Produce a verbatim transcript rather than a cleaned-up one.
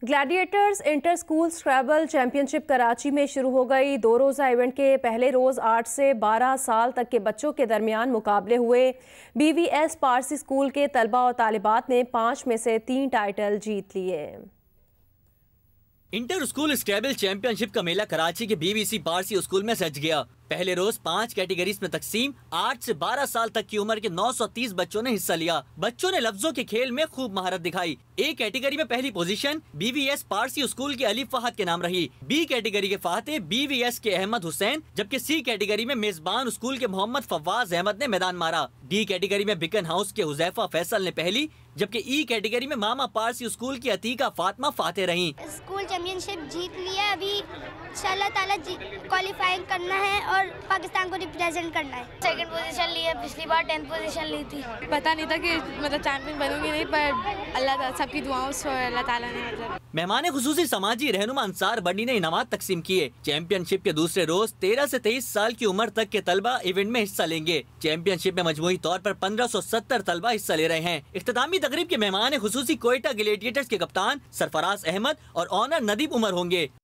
Gladiators inter school scrabble championship Karachi में शुरू हो गई। दो रोज़ा इवेंट के पहले रोज़ आठ से बारह साल तक के बच्चों के दरमियान मुकाबले हुए। बीवीएस पारसी स्कूल के तलबा और तालिबात ने पाँच में से तीन टाइटल जीत लिए। इंटर स्कूल स्क्रैबल चैंपियनशिप का मेला कराची के बीवीसी पारसी स्कूल में सज गया। पहले रोज पांच कैटेगरीज में तकसीम आठ से बारह साल तक की उम्र के नौ सौ तीस बच्चों ने हिस्सा लिया। बच्चों ने लफ्जों के खेल में खूब महारत दिखाई। ए कैटेगरी में पहली पोजीशन बीवीएस पारसी स्कूल के अली फहद के नाम रही। बी कैटेगरी के फाते बीवीएस के अहमद हुसैन, जबकि सी कैटेगरी में मेजबान स्कूल के मोहम्मद फवाज अहमद ने मैदान मारा। डी कैटेगरी में बिकन हाउस के हुजैफा फैसल ने पहली, जबकि ई कैटेगरी में मामा पारसी स्कूल की अतीका फातिमा फाते रही। स्कूल चैंपियनशिप जीत लिया, अभी इंशाल्लाह ताला क्वालिफाइंग करना है और पाकिस्तान को रिप्रेजेंट करना है। सेकंड पोजीशन ली है, पिछली बार टेंथ पोजीशन ली थी। पता नहीं था कि मतलब चैंपियन बनूंगी नहीं, पर अल्लाह सबकी दुआओं से अल्लाह ताला ने मतलब। मेहमान खुसूसी समाजी रहनुमा अंसार बंडी ने इनामात तकसीम किए। चैंपियनशिप के दूसरे रोज तेरह से तेईस साल की उम्र तक के तलबा इवेंट में हिस्सा लेंगे। चैंपियनशिप में मजमूई तौर पर पंद्रह सौ सत्तर तलबा हिस्सा ले रहे हैं। इख्तितामी तकरीब के मेहमान खुसूसी कोयटा ग्लेडिएटर्स के कप्तान सरफराज अहमद और ऑनर नदीब उमर होंगे।